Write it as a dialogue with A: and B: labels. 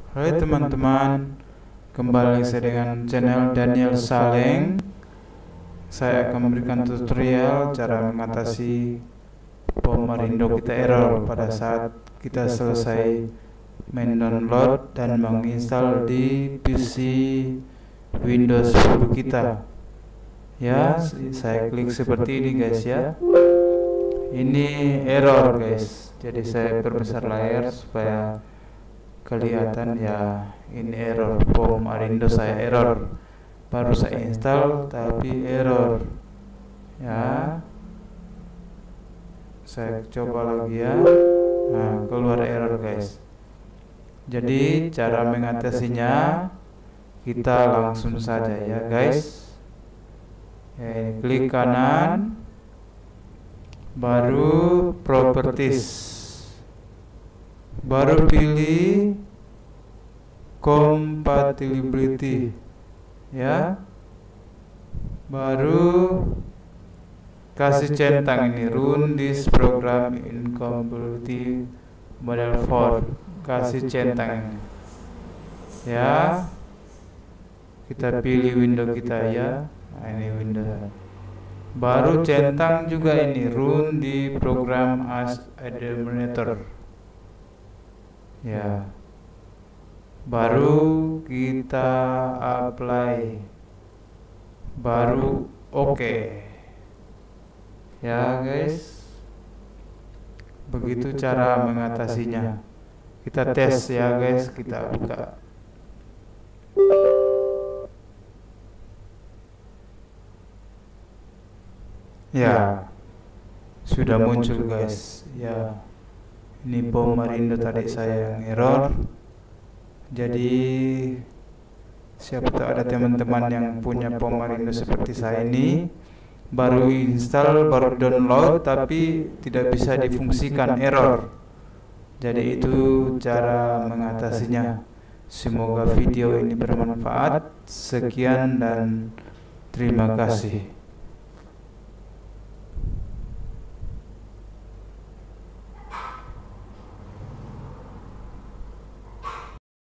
A: Hai teman-teman, kembali saya dengan channel Daniel Saleng. Saya akan memberikan tutorial cara mengatasi Pomarindo kita error pada saat kita selesai mendownload dan menginstal di PC Windows 10 kita. Ya, saya klik seperti ini guys ya. Ini error guys. Jadi saya perbesar layar supaya kelihatan ya, ini error Pomarindo saya error, baru saya install tapi error ya. Saya coba lagi ya. Nah, keluar error guys. Jadi cara mengatasinya kita langsung saja ya guys. Ya, klik kanan, baru properties, baru pilih compatibility ya, baru kasih centang ini run this program in compatibility model 4, kasih centang ini ya. Kita pilih window kita ya. Nah, ini window, baru centang juga ini run di program as administrator ya, baru kita apply, baru oke ya guys. Begitu cara mengatasinya. Kita tes ya guys, kita buka. Ya, sudah muncul guys ya. Ini Pomarindo tadi saya yang error. Jadi siapa tahu ada teman-teman yang punya Pomarindo seperti saya ini, baru install, baru download tapi tidak bisa difungsikan, error. Jadi itu cara mengatasinya. Semoga video ini bermanfaat. Sekian dan terima kasih.